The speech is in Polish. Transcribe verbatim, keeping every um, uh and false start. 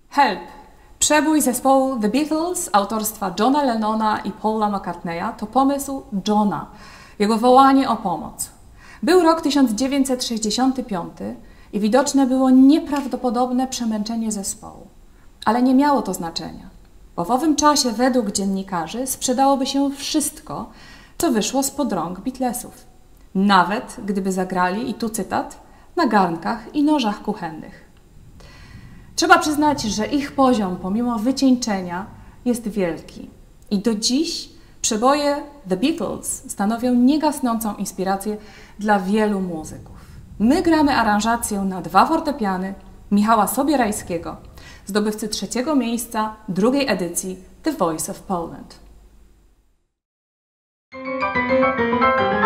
Help! Przebój zespołu The Beatles autorstwa Johna Lennona i Paula McCartneya to pomysł Johna, jego wołanie o pomoc. Był rok tysiąc dziewięćset sześćdziesiąty piąty i widoczne było nieprawdopodobne przemęczenie zespołu. Ale nie miało to znaczenia, bo w owym czasie według dziennikarzy sprzedałoby się wszystko, co wyszło spod rąk Beatlesów. Nawet gdyby zagrali, i tu cytat, na garnkach i nożach kuchennych. Trzeba przyznać, że ich poziom, pomimo wycieńczenia, jest wielki. I do dziś przeboje The Beatles stanowią niegasnącą inspirację dla wielu muzyków. My gramy aranżację na dwa fortepiany Michała Sobierajskiego, zdobywcy trzeciego miejsca drugiej edycji The Voice of Poland.